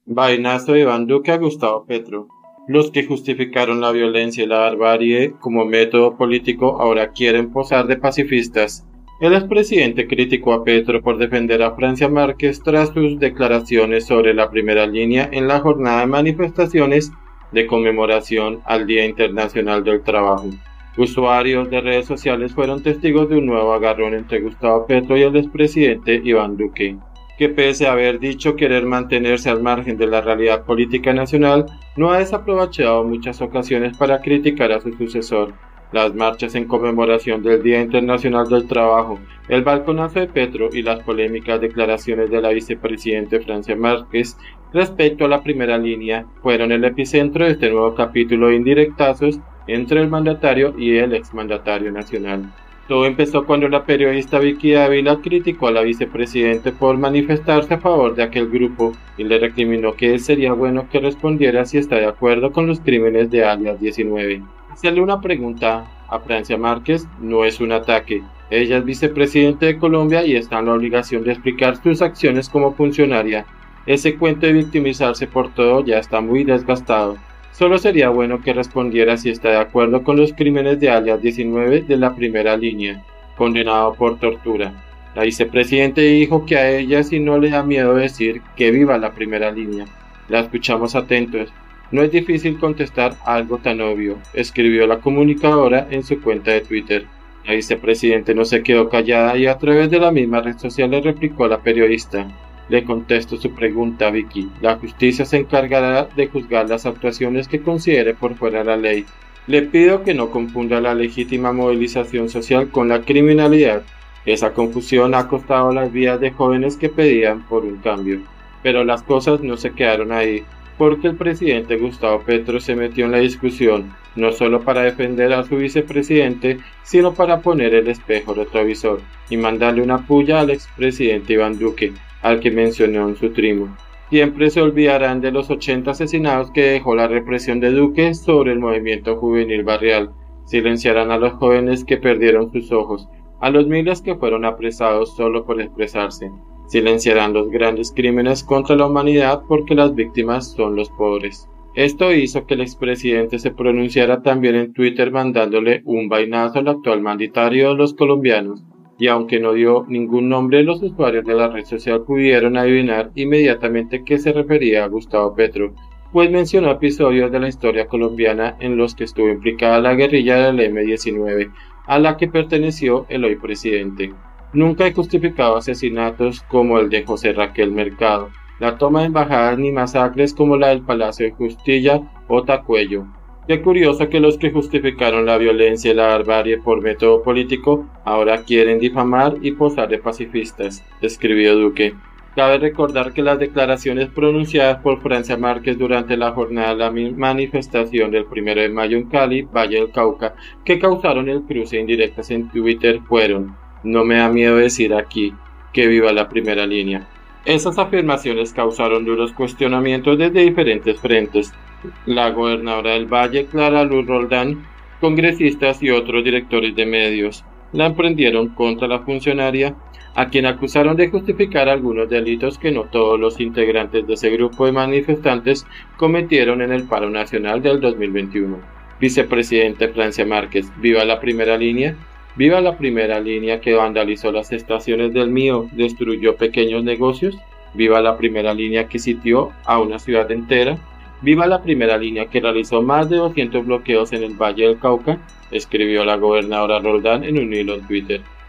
Vainazo de Iván Duque a Gustavo Petro. Los que justificaron la violencia y la barbarie como método político ahora quieren posar de pacifistas. El expresidente criticó a Petro por defender a Francia Márquez tras sus declaraciones sobre la primera línea en la jornada de manifestaciones de conmemoración al Día Internacional del Trabajo. Usuarios de redes sociales fueron testigos de un nuevo agarrón entre Gustavo Petro y el expresidente Iván Duque, que pese a haber dicho querer mantenerse al margen de la realidad política nacional, no ha desaprovechado muchas ocasiones para criticar a su sucesor. Las marchas en conmemoración del Día Internacional del Trabajo, el balconazo de Petro y las polémicas declaraciones de la vicepresidenta Francia Márquez respecto a la primera línea fueron el epicentro de este nuevo capítulo de indirectazos entre el mandatario y el exmandatario nacional. Todo empezó cuando la periodista Vicky Dávila criticó a la vicepresidenta por manifestarse a favor de aquel grupo y le recriminó que sería bueno que respondiera si está de acuerdo con los crímenes de Alias 19. Hacerle una pregunta a Francia Márquez no es un ataque. Ella es vicepresidenta de Colombia y está en la obligación de explicar sus acciones como funcionaria. Ese cuento de victimizarse por todo ya está muy desgastado. Solo sería bueno que respondiera si está de acuerdo con los crímenes de Alias 19 de la primera línea, condenado por tortura. La vicepresidenta dijo que a ella sí no le da miedo decir que viva la primera línea. La escuchamos atentos. No es difícil contestar algo tan obvio, escribió la comunicadora en su cuenta de Twitter. La vicepresidenta no se quedó callada y a través de la misma red social le replicó a la periodista. Le contesto su pregunta, Vicky. La justicia se encargará de juzgar las actuaciones que considere por fuera de la ley. Le pido que no confunda la legítima movilización social con la criminalidad. Esa confusión ha costado las vidas de jóvenes que pedían por un cambio. Pero las cosas no se quedaron ahí, porque el presidente Gustavo Petro se metió en la discusión, no solo para defender a su vicepresidente, sino para poner el espejo retrovisor y mandarle una puya al expresidente Iván Duque, al que mencionó en su trimo. Siempre se olvidarán de los 80 asesinados que dejó la represión de Duque sobre el movimiento juvenil barrial. Silenciarán a los jóvenes que perdieron sus ojos, a los miles que fueron apresados solo por expresarse. Silenciarán los grandes crímenes contra la humanidad porque las víctimas son los pobres. Esto hizo que el expresidente se pronunciara también en Twitter mandándole un vainazo al actual mandatario de los colombianos. Y aunque no dio ningún nombre, los usuarios de la red social pudieron adivinar inmediatamente que se refería a Gustavo Petro, pues mencionó episodios de la historia colombiana en los que estuvo implicada la guerrilla del M-19, a la que perteneció el hoy presidente. Nunca he justificado asesinatos como el de José Raquel Mercado, la toma de embajadas ni masacres como la del Palacio de Justicia o Tacuello. Qué curioso que los que justificaron la violencia y la barbarie por método político ahora quieren difamar y posar de pacifistas, escribió Duque. Cabe recordar que las declaraciones pronunciadas por Francia Márquez durante la jornada de la manifestación del 1 de mayo en Cali, Valle del Cauca, que causaron el cruce de indirectas en Twitter fueron: "No me da miedo decir aquí que viva la primera línea". Esas afirmaciones causaron duros cuestionamientos desde diferentes frentes. La gobernadora del Valle, Clara Luz Roldán, congresistas y otros directores de medios la emprendieron contra la funcionaria, a quien acusaron de justificar algunos delitos que no todos los integrantes de ese grupo de manifestantes cometieron en el paro nacional del 2021. Vicepresidente Francia Márquez, ¿viva la primera línea? ¿Viva la primera línea que vandalizó las estaciones del Mío, destruyó pequeños negocios? ¿Viva la primera línea que sitió a una ciudad entera? ¿Viva la primera línea que realizó más de 200 bloqueos en el Valle del Cauca?, escribió la gobernadora Roldán en un hilo en Twitter.